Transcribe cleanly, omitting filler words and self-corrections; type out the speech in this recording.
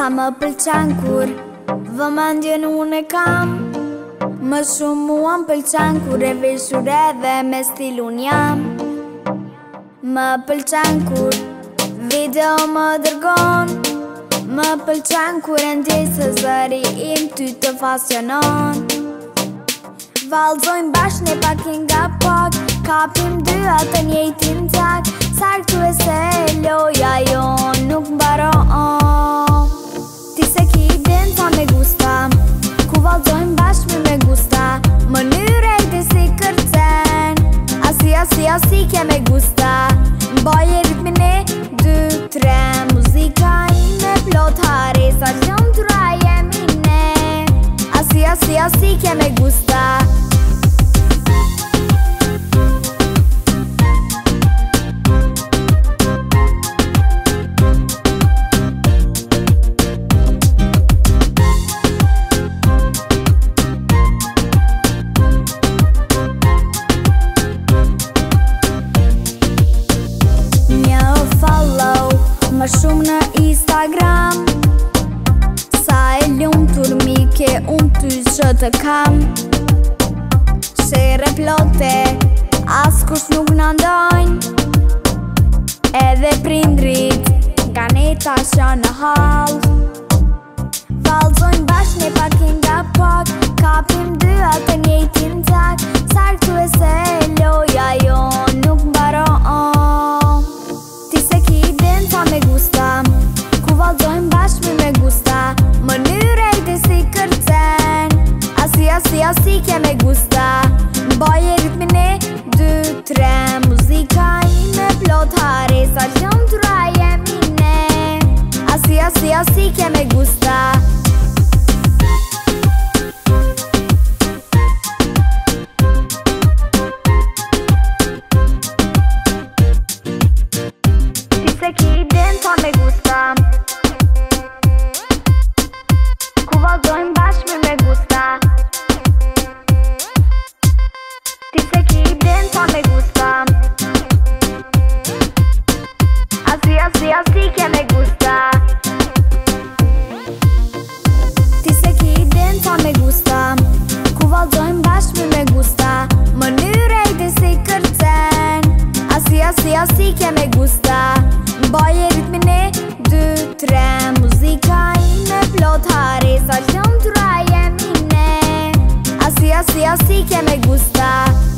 sa më pëlqen kur vëmendjen unë e kam. Më shumë mua m'pëlqen kur e veshur edhe me stil unë jam. Më pëlqen kur video më dërgon. Më pëlqen kur e ndjej se zëri im ty të pasionon. Vallëzojmë bashkë ne pak nga pak, kapim dy atë njëjtin tak. Sartu e se loja jon nuk mbaron. Ti se ki den sa me gusta, ku vallëzojmë bashkë me gusta. Mënyre e di si kërcen, asi ke me gusta. Mbaje ritmin e 2-3, muzika ime plot haresa, qëndra jemi ne. Asi ke me gusta. Më shumë në Instagram, sa e lumtur mike unë ty që të kam. Shere plote, as kush nuk në ndojnë, edhe prindrit nga ne tasha në hall. Vallëzojmë bashkë ne pak nga pak, kapim dy atë njëjtin tak. Sartu e se loja jon nuk mbaron. Ti se ki den sa me gusta, ku vallëzojmë bashkë me gusta. Mënyre e di si kërcen, asi ke me gusta. Mbaje ritmin e 2-3, muzika ime plot haresa, qëndra jemi ne. Asi ke me gusta. Se ki den sa me gusta, ku vallëzojmë bashkë me gusta. Ti se ki den sa me gusta, asi ke me gusta. Ti se ki den sa me gusta, ku vallëzojmë bashkë me gusta. Mënyre e di si kërcen, asi ke me gusta. Mbaje ritmin e 2-3, muzika ime plot haresa, qëndra jemi ne. Asi ke me gusta.